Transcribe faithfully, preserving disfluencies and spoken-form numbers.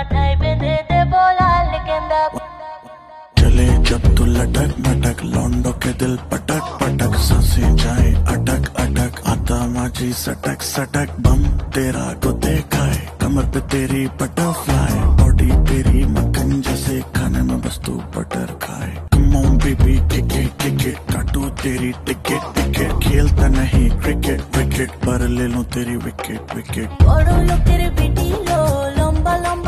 मिठाई पे दे दे बोला गेंदा। चले जब तू लटक मटक लौंडो के दिल पटक पटक सांसें जाए अटक अटक आता माझी सटक सटक बम तेरा को देखा है कमर पे तेरी बटरफ्लाई बॉडी तेरी मक्खन जैसे खाने में बस तू बटर खाए। Come on baby ticket ticket काटो तेरी टिकट टिकट खेलता नहीं क्रिकेट विकेट पर ले लूं तेरी विकेट विकेट। बड़ो लोग तेरे बेटी लो लंबा लंबा